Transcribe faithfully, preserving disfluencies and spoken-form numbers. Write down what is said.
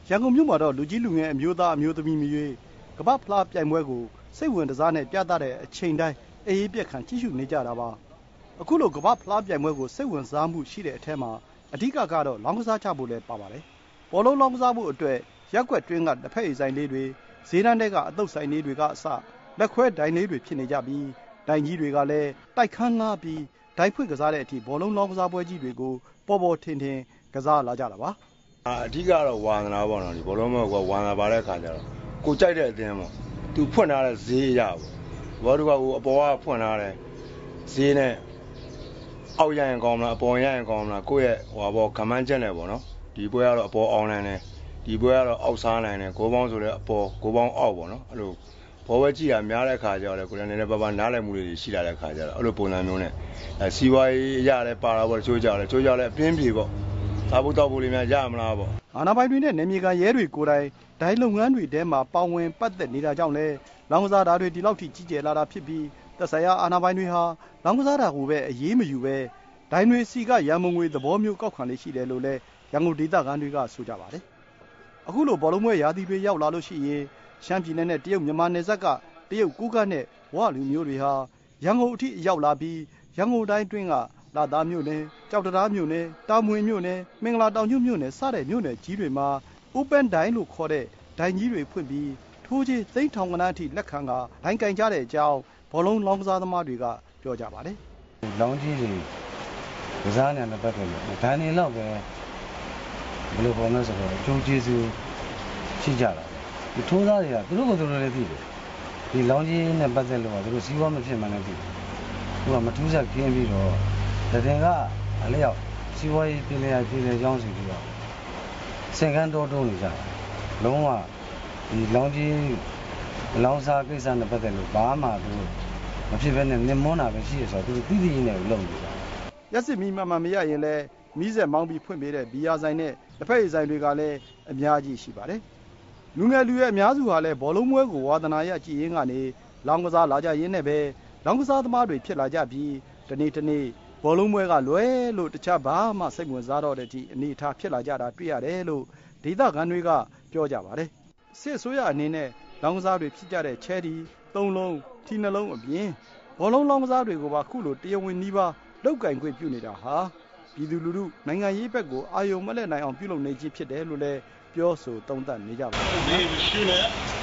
ရန်ကုန်မြို့မှာတော့လူကြီးလူငယ်အမျိုးသားအမျိုးသမီးမျိုးကမ္ဘာဖလားပြိုင်ပွဲကိုစိတ်ဝင်စားနဲ့ပြသတဲ့အချိန်တိုင်းအေးအေးပြက်ခံကြည့်ရှုနေကြတာပါအခုလိုကမ္ဘာဖလားပြိုင်ပွဲကိုစိတ်ဝင်စားမှုရှိတဲ့အထက်မှာအဓိကကတော့လောင်းကစားချဖို့လည်းပါပါတယ်ဘောလုံးလောင်းကစားဖို့အတွက်ရက်ွက်တွင်းကတစ်ဖက်အိမ်ဆိုင်လေးတွေဈေးတန်းတွေကအတုပ်ဆိုင်လေးတွေကအစလက်ခွဲဒိုင်လေးတွေဖြစ်နေကြပြီးဒိုင်ကြီးတွေကလည်းတိုက်ခန်းငှားပြီးဒိုင်ဖွင့်ကစားတဲ့အထိဘောလုံးလောင်းကစားပွဲကြီးတွေကိုပေါ်ပေါ်ထင်ထင်ကစားလာကြတာပါအဓိကတော့ဝါသနာပေါ့နော်ဒီဘောလုံးဘောကဝါသနာပါတဲ့ခါကျတော့ကိုကြိုက်တဲ့အသင်းပေါ့သူဖွင့်ထားတဲ့ဈေးအရာပေါ့ဘောတို့ကဟိုအပေါ်ကဖွင့်ထားတဲ့ဈေးနဲ့အောက်ရရင်ကောင်းမလားအပေါ်ရရင်ကောင်းမလားကိုယ့်ရဲ့ဟိုဘောကမန်းချက်နဲ့ပေါ့နော်ဒီပွဲကတော့အပေါ်အောင်နိုင်တယ်ဒီပွဲကတော့အောက်စားနိုင်တယ်ကိုပေါင်းဆိုလည်းအပေါ်ကိုပေါင်းအောက်ပေါ့နော်အဲ့လိုဘောပဲကြည့်တာများတဲ့ခါကျတော့လေကိုလည်းနည်းနည်းပါးပါးနားလည်မှုတွေရှိလာတဲ့ခါကျတော့အဲ့လိုပုံစံမျိုးနဲ့အဲစီဝါရေးအရာလည်းပါတာပေါ့ချိုးကြတယ်ချိုးကြလည်းအပြင်းပြေပေါ့စားဖို့တောက်ဖို့လေးများရမလားပေါ့အာဏာပိုင်တွေနဲ့နေမြေကန်ရဲတွေကိုယ်တိုင်ဒိုင်းလုပ်ငန်းတွေထဲမှာပါဝင်ပတ်သက်နေတာကြောင့်လဲလောင်းကစားတာတွေဒီလောက်ထိကြီးကျယ်လာတာဖြစ်ပြီးသက်ဆိုင်ရာအာဏာပိုင်တွေဟာလောင်းကစားတာကိုပဲအရေးမယူပဲဒိုင်းတွေစီကရန်မုံငွေသဘောမျိုးကောက်ခံလေးရှိတယ်လို့လဲရန်ကုန်ဒေသခံတွေကဆိုကြပါတယ်အခုလိုဘောလုံးပွဲရာသီတွေရောက်လာလို့ရှိရင်ရှမ်းပြည်နယ်နဲ့တရုတ်မြန်မာနယ်စပ်ကတရုတ်ကူးကတ်နဲ့ဝလူမျိုးတွေဟာရန်ကုန်အထိရောက်လာပြီးရန်ကုန်တိုင်းတွင်းကလာသားမြို့နယ်ကြောက်တရားမြို့နယ်တာမွေမြို့နယ်မင်္ဂလာတောင်ကျွန်းမြို့နယ်စတဲ့မြို့နယ်ကြီးတွေမှာ Open ဒိုင်းလို့ခေါ်တဲ့ဒိုင်းကြီးတွေဖွင့်ပြီးထိုးချေသိန်းထောင်ကနန်းအထိလက်ခံကဒိုင်းကင်ကြတဲ့အကြောင်းဘောလုံးလောင်းကစားသမားတွေကပြောကြပါတယ်လောင်းကြီးတွေကစားနေတယ်ပတ်တယ်လို့ဒိုင်းနေတော့ပဲဘယ်လိုပေါ်မလဲဆိုတော့အကျိုးကျေးဇူးရှိကြတာဒီထိုးသားတွေကသူတို့ကသူတို့လည်းသိတယ်ဒီလောင်းကြီးနဲ့ပတ်သက်လို့ကသူတို့စီးပွားမဖြစ်မှန်းလည်းသိတယ်သူကမထူးဆက်ကင်းပြီးတော့တည်ကအလျောက်စီးပွားရေးပြည်လည်ပြည်လည်ကြောင်းစီပြီးတော့စင်ကန်းတော်တုံးနေကြတယ်လုံးဝဒီလောင်းကြီးလောင်းစားကိစ္စနဲ့ပတ်သက်လို့ဘာမှသူမဖြစ်ဘဲနဲ့နင်မွန်းတာပဲရှိရဆိုတော့သူသိသိနဲ့လုပ်နေတာရက်စစ်မီမှမှမရရင်လည်းမီးဆက်မောင်းပြီးဖွင့်ပေးတဲ့ဘီယာဆိုင်နဲ့တစ်ဖက်ဆိုင်တွေကလည်းအများကြီးရှိပါတယ်လူငယ်လူရဲ့အများစုဟာလည်းဘောလုံးပွဲကိုဝါသနာရကြည်ရင်းကနေလောင်းကစားလာကြရင်းနဲ့ပဲလောင်းကစားသမားတွေဖြစ်လာကြပြီးတနေ့တနေ့ဘောလုံးပွဲကလွဲလို့တခြားဘာမှစိတ်ဝင်စားတော့တဲ့အထိအနေအထားဖြစ်လာကြတာတွေ့ရတယ်လို့ဒေသခံတွေကပြောကြပါတယ်စစ်ဆိုးရအနေနဲ့လောင်းကစားတွေဖြစ်ကြတဲ့ချဲဒီသုံးလုံးထီနှလုံးအပြင်ဘောလုံးလောင်းကစားတွေကိုပါခုလိုတရားဝင်နှီးပါလောက်ကင်ခွင့်ပြုနေတာဟာပြည်သူလူထုနိုင်ငံရေးဘက်ကိုအာရုံမလဲနိုင်အောင်ပြုလုပ်နေခြင်းဖြစ်တယ်လို့လည်းပြောဆိုသုံးသပ်နေကြပါတယ်